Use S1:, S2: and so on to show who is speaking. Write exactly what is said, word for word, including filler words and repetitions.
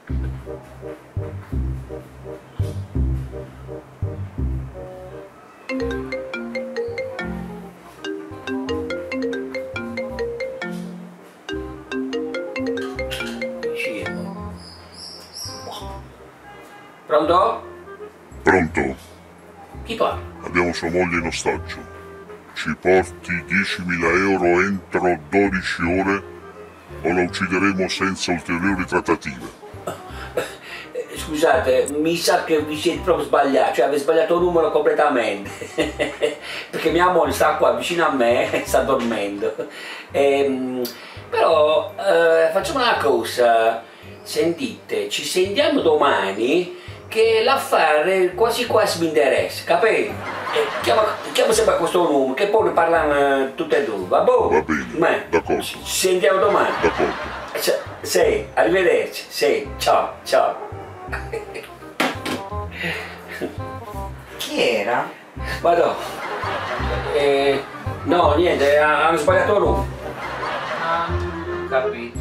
S1: Pronto?
S2: Pronto?
S1: Chi parla?
S2: Abbiamo sua moglie in ostaggio. Ci porti diecimila euro entro dodici ore o la uccideremo senza ulteriori trattative.
S1: Scusate, mi sa che vi siete proprio sbagliati, cioè avete sbagliato il numero completamente. Perché mia moglie sta qua vicino a me e sta dormendo. Ehm, però eh, facciamo una cosa, sentite, ci sentiamo domani che l'affare quasi quasi mi interessa, capito? E chiama, chiama sempre a questo numero, che poi ne parlano tutte e due, va bene?
S2: Va bene, d'accordo.
S1: Ci sentiamo domani.
S2: D'accordo.
S1: Sì, arrivederci, sì, ciao, ciao.
S3: Chi era?
S1: Vado. Eh, no, niente, hanno sbagliato il numero.
S3: Ah, capito.